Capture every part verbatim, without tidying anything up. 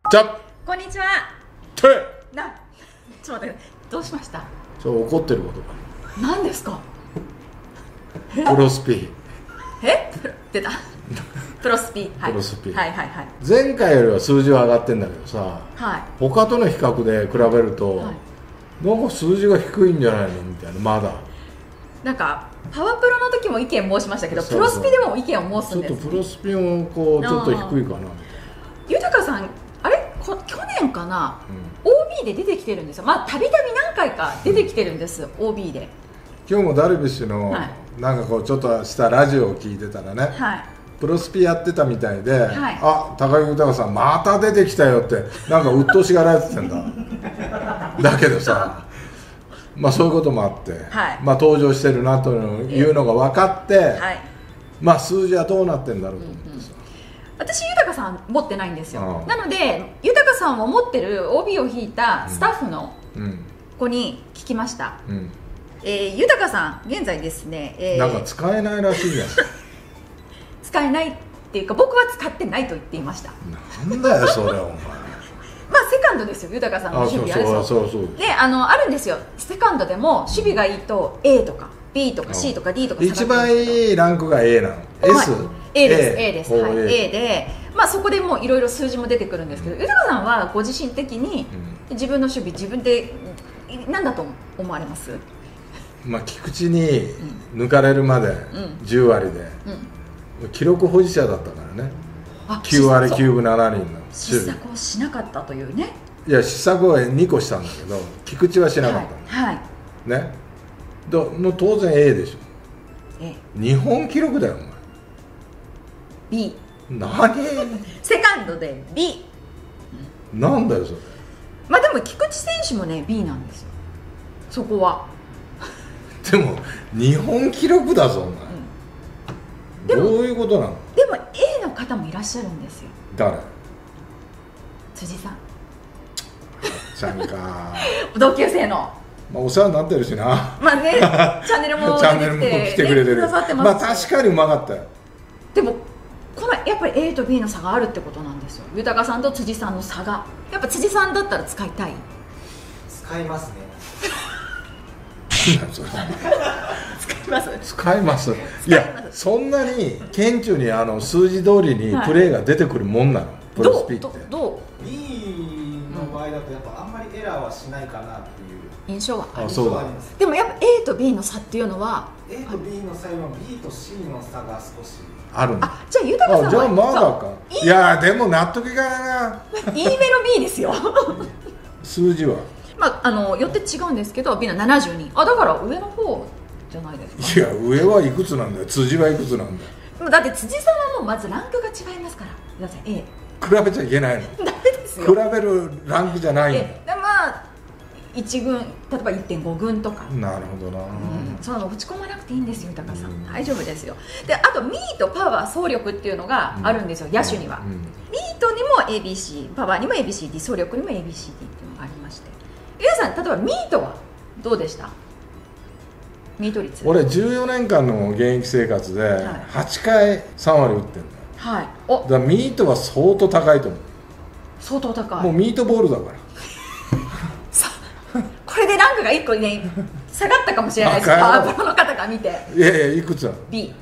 じゃこんにちは。 てな、ちょっと待って、どうしました。 ちょ怒ってることが何ですか。 プロスピえプロ出たプロスピ、はい、 プロスピはいはいはい前回よりは数字は上がってんだけどさ、 はい、 他との比較で比べると、 はい、 なんか数字が低いんじゃないのみたいな。まだなんかパワプロの時も意見申しましたけど、 そうそうプロスピでも意見を申すんです、 ちょっとプロスピもこうちょっと低いかなみたいな。 豊さん、あれこ去年かな、うん、オービー で出てきてるんですよ。まあたびたび何回か出てきてるんです、うん、オービー で。 今日もダルビッシュの、はい、なんかこうちょっとしたラジオを聞いてたらね、はい、プロスピやってたみたいで、はい、あ、高木豊さんまた出てきたよってなんか鬱陶しがられてたんだだけどさ、まあそういうこともあって、はい、まあ登場してるなというのが分かって、はい、まあ数字はどうなってんだろうと思ってさ、 うんうん、私豊さん持ってないんですよ。なので豊さんを持ってる オービー を引いたスタッフの子に聞きました、うんうん、えー、豊さん現在ですね、えー、 なんか使えないらしいじゃん使えないっていうか僕は使ってないと言っていました。 なんだよそれお前まあセカンドですよ、豊さんの守備あれそうそうそうで、あのあるんですよ。セカンドでも守備がいいと エー とか ビー とか シー とか ディー とか一番いいランクが エー なの。 S？ エー です A です、はい、エー で、まあそこでもういろいろ数字も出てくるんですけど、豊さんはご自身的に自分の守備自分で何だと思われます？ まあ菊池に抜かれるまでじゅう割で、うん、記録保持者だったからね。きゅう割きゅうぶななりんの守備。 失策をしなかったというね。 いや失策はにこしたんだけど菊池はしなかったの、 はい、はい、 ね。どの当然 A でしょ。 A、 日本記録だよお前。 B。 何セカンドで B。 なんだよそれ。 まあでも菊池選手もね B なんですよ、そこは。 でも日本記録だぞお前、うん、どういうことなの。 でも A の方もいらっしゃるんですよ。 誰？ 辻さん。 ちゃんか同級生の、 まあ、お世話になってるしな。 まあねチャンネルもチャンネルも来てくれてる、ね、まあ確かにうまかったよ。 でもこのやっぱり A と B の差があるってことなんですよ。豊さんと辻さんの差が。やっぱ辻さんだったら使いたい？ 使いますね使います使いますいやそんなに顕著にあの数字通りにプレーが出てくるもんなの、はい、プロスピって。 どうどう B の場合だとやっぱあんまりエラーはしないかなっていう印象はあります。 そうだ。 でもやっぱ A と B の差っていうのは A と B の差より B と C の差が少しあるんだ。 あ、じゃあ豊さんはじゃあまだか。いやでも納得いかないな。 E メロ B ですよ数字はまあ、あのよって違うんですけど B のななじゅうに。あ、だから上の方じゃないですか。いや上はいくつなんだよ。辻はいくつなんだよ。 だって辻さんはもうまずランクが違いますから。皆さん A 比べちゃいけないの。 ダメですよ。 比べるランクじゃないの。 でまあいち軍、例えば いってんご 軍とか。 なるほどな、うん、 その落ち込まなくていいんですよ豊さん、うん、大丈夫ですよ。であとミートパワー走力っていうのがあるんですよ、うん、野手には、うん、ミートにも エービーシー、 パワーにも エービーシーディー、 走力にも エービーシーディー っていうのがありまして、皆さん例えばミートはどうでした？ミート率。 俺じゅうよねんかんの現役生活ではちかいさん割打ってんだよ。 はい。 おだからミートは相当高いと思う。 相当高い。 もうミートボールだからさこれでランクがいっこね下がったかもしれないです。パワープロの方が見て。 いやいやいくつなの？ B。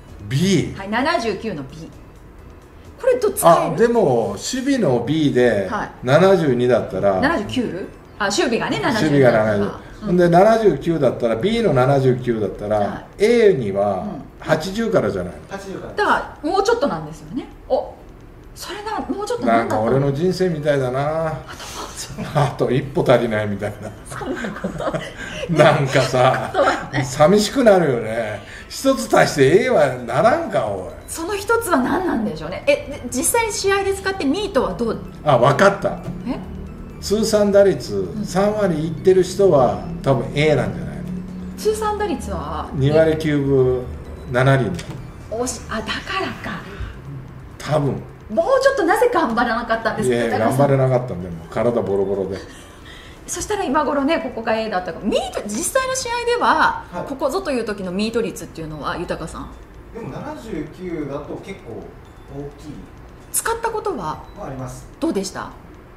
B。 はい、ななじゅうきゅうの B。 これどっち使える？ あでも守備の B でななじゅうにだったら、はい、 ななじゅうきゅう？あ、守備がねななじゅう。 守備がななじゅう、うん、でななじゅうきゅうだったら B のななじゅうきゅうだったら、はい、A にははちじゅうからじゃないの、 はちじゅうからだからもうちょっとなんですよね。おそれなもうちょっとなんか俺の人生みたいだな。あと一歩足りないみたいな。 そんなことなんかさ寂しくなるよね。一つ足して A はならんかおい。 その一つは何なんでしょうね。え実際に試合で使ってミートはどう？ あ分かった。 え通算打率さん割いってる人は多分 A なんじゃないの。 通算打率はに割きゅうぶななりんだ。 おしあだからか多分。 もうちょっとなぜ頑張らなかったんですか。 いや頑張れなかったんでもう体ボロボロで。 そしたら今頃ねここが A だったか。ミート実際の試合では、はい、ここぞという時のミート率っていうのは豊さん。 でもななじゅうきゅうだと結構大きい。 使ったことはあります。 どうでした？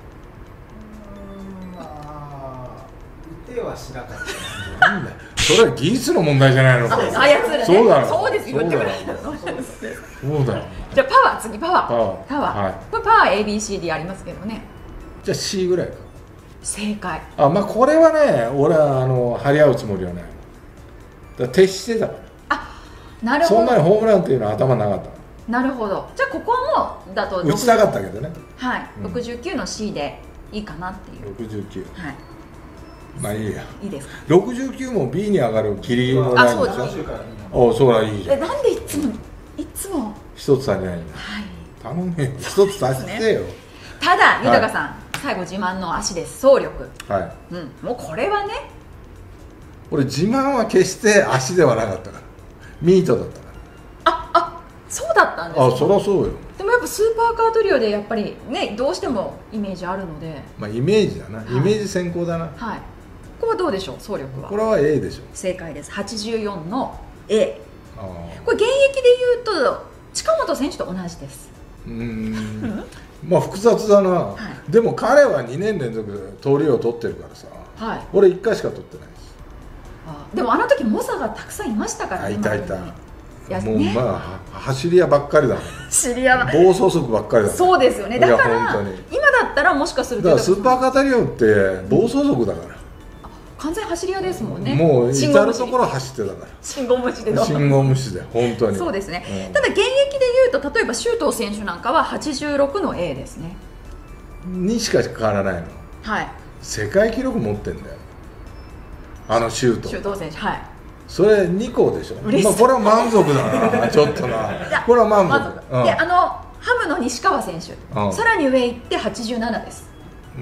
てはしなかったなんだよ、それは技術の問題じゃないのか。 操るね。 そうだろ。 そうです、言ってくれる。 そうだよ。 じゃあパワー、次パワー。 パワー。 パワー。 はい、 これパワー エービーシーディー ありますけどね。 じゃあ C ぐらいか。 正解。 あ、まあこれはね、俺はあの張り合うつもりはない。だから徹してたから。 あ、なるほど。 そんなにホームランっていうのは頭なかった。 なるほど。じゃあここはもうだと打ちたかったけどね。 はい、 うん、 ろくじゅうきゅうの C でいいかなっていう。 ろくじゅうきゅう。 はい。 まあいいや。 いいですか。 ろくじゅうきゅうも ビー に上がるギリギリのラインでしょ。 あ、そうです。 お、そうだ、いいじゃん。 え、なんでいつもいつも一つ足りないんだ。はい。頼むよ。一つ足してよ。 ただ豊さん、はい、最後自慢の足です。走力。 はい。 うん。もうこれはね。 俺自慢は決して足ではなかったから。ミートだったから。 あ、あ、そうだったんですか。 あ、そりゃそうよ。 でもやっぱスーパーカートリオでやっぱりね、どうしてもイメージあるので。 まあイメージだな。イメージ先行だな。 はい。これはどうでしょう、走力は。 これは A でしょ。 正解です。はちじゅうよんの A。 あ、 これ現役で言うと近本選手と同じです。 うーん。まあ複雑だな。はい、でも彼はにねん連続盗塁を取ってるからさ。はい。俺いっかいしか取ってないです。 あ、でもあの時猛者がたくさんいましたからね。 いたいた。もう、 ね、 まあ走り屋ばっかりだもん。 走り屋は暴走族ばっかりだもん。 そうですよね。だから今だったらもしかするとだからスーパーカートリオって暴走族だから、うん、 完全走り屋ですもんね。 もう至る所走ってたから。 信号無視で信号無視で本当に。 そうですね、うん、ただ現役でいうと例えば周東選手なんかははちじゅうろくの A ですね。 にしか変わらないの。はい。世界記録持ってんだよ、あの周東。 周東選手、はい。 それにこでしょ。まあこれは満足だなちょっとな。これは満足、 うん、で、あのハムの西川選手、うん、さらに上行ってはちじゅうななです。 うん、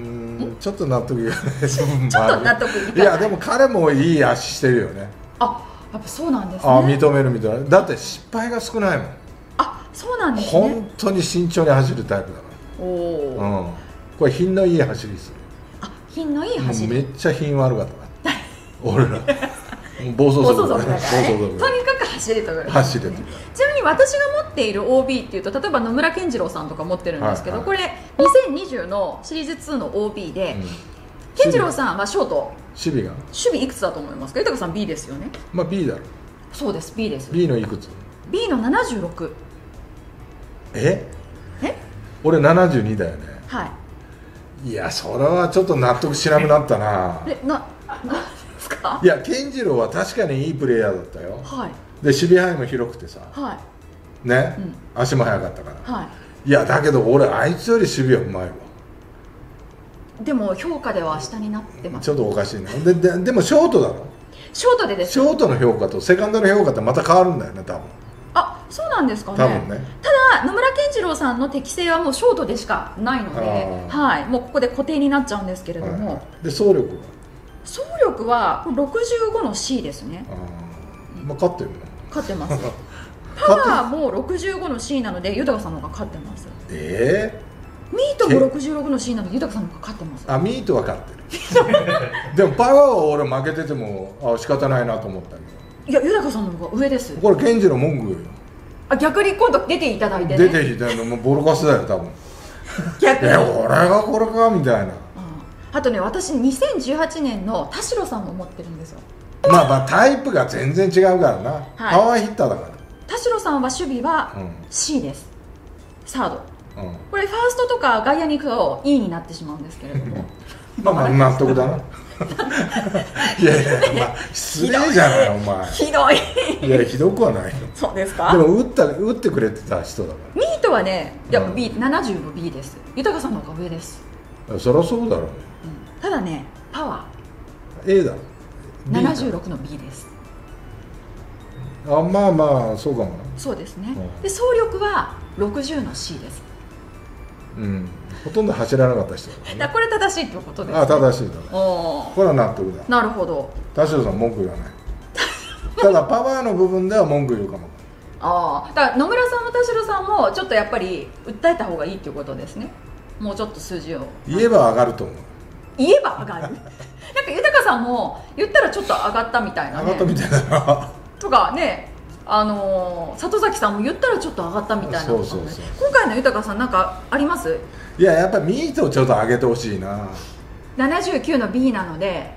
ちょっと納得いかないちょっと納得いかない。 いやでも彼もいい足してるよね。 あ、やっぱそうなんですね。 あ、認める認める。だって失敗が少ないもん。 あ、そうなんですね。 本当に慎重に走るタイプだから。おお、うん、これ品のいい走りする。 あ、品のいい走り。 めっちゃ品悪かったから俺ら暴走族だからね。 とにかく走れとる。 走れとる。 ちなみに私が持っている オービー っていうと例えば野村健次郎さんとか持ってるんですけど、はいはい、これにせんにじゅうのシリーズツーの オービー で、うん、健次郎さんはショート守備が守備いくつだと思いますか。豊さん B ですよね。 まあ B だろ。 そうです、 B です。 B のいくつ？ B のななじゅうろく。 ええ俺ななじゅうにだよね。 はい。 いやそれはちょっと納得しなくなったな。 え、な、なんですか。 いや健次郎は確かにいいプレイヤーだったよ。はい。で守備範囲も広くてさ、はい、ね、うん、足も速かったから、はい、いやだけど俺あいつより守備はうまいわ。 でも評価では下になってます。 ちょっとおかしいな。で、で、でもショートだろ。 ショートでです。 ショートの評価とセカンドの評価ってまた変わるんだよね多分。 あ、そうなんですかね。 多分ね。 ただ野村健次郎さんの適性はもうショートでしかないので、はい、もうここで固定になっちゃうんですけれども、はい、 で走力は走力はろくじゅうごの C ですね。 あ、まあ、勝ってるの。 勝ってますパワーもろくじゅうごの C なので豊さんの方が勝ってます。えー、ミートもろくじゅうろくの C なので豊さんの方が勝ってます。 あ、ミートは勝ってるでもパワーは俺負けててもあ仕方ないなと思ったけど、 いや豊さんの方が上です。 これ健次郎文句よ。 あ、逆に今度出ていただいてね。 出ていただいてもうボロカスだよ多分逆にえ俺がこれかみたいな。 あとね、私にせんじゅうはちねんの田代さんも持ってるんですよ。 まあまあタイプが全然違うからな、はい、パワーヒッターだから。 田代さんは守備は C です、うん、サード、うん、これファーストとか外野に行くと E になってしまうんですけれどもまあまあ納得だな。いやいや、まあ、失礼じゃないお前。 ひどい。 いやひどくはないよ。 そうですか。 でも打った打ってくれてた人だから。 ミートはね、いや、うん、B ななじゅうの B です。豊さんの方が上です。 そりゃそうだろうね、 うん、ただねパワー A だろ。 ななじゅうろくの B です。 あ、まあまあそうかもな。 そうですね、うん、で走力はろくじゅうの C です。 うん、ほとんど走らなかった人だから、 ね、これ正しいってことですね。 あ、正しいだね。これは納得だ。 なるほど。 田代さん文句言わないただパワーの部分では文句言うかも。ああ、だから野村さんも田代さんもちょっとやっぱり訴えた方がいいっていうことですね。もうちょっと数字を言えば上がると思う。 言えば上がるなんか豊さんも言ったらちょっと上がったみたいな、ね、 上がったみたいだなとかね、あのー、里崎さんも言ったらちょっと上がったみたいな、ね、そうそうそう。今回の豊さんなんかあります？ いや、やっぱミートをちょっと上げてほしいな。 ななじゅうきゅうの B なので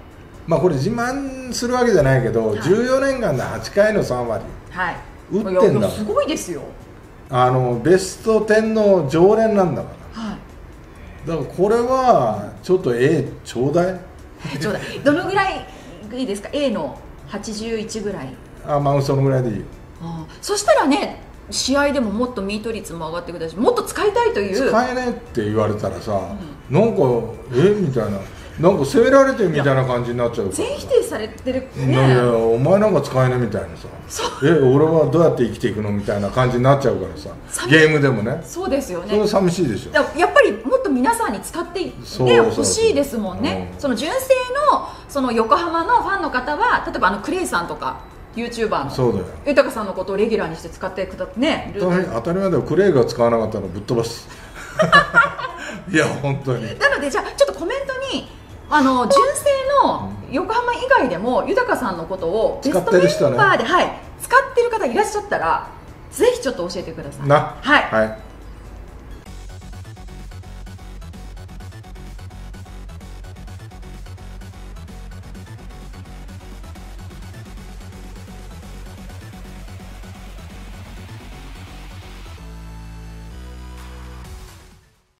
まあこれ自慢するわけじゃないけど、はい、じゅうよねんかんではちかいのさんわり、はい、打ってんだから。 すごいですよ。 あのベストじゅうの常連なんだから、はい、だからこれはちょっと A ちょうだいちょうだいどのぐらいいいですか？ A のはちじゅういちぐらい。 あ、まあそのぐらいでいいよ。 あ、そしたらね、試合でももっとミート率も上がってくるし、もっと使いたいという。 使えねえって言われたらさ、うん、なんかえみたいな、なんか責められてるみたいな感じになっちゃうから。 全否定されてるね。 いやいや、お前なんか使えねえみたいなさ、え俺はどうやって生きていくのみたいな感じになっちゃうからさ、ゲームでもね。 そうですよね。 それ寂しいでしょ。 やっぱりもっと皆さんに使っていってほしいですもんね。うん、その純正のその横浜のファンの方は、例えばあのクレイさんとかユーチューバーの豊さんのことをレギュラーにして使ってくだってね。 当たり前だよ。クレイが使わなかったらぶっ飛ばすいや本当に。 なのでじゃあちょっとコメントに、あの純正の横浜以外でも豊さんのことをベストメンバーで、はい、使ってる方いらっしゃったらぜひちょっと教えてください。 な、 はい、 はい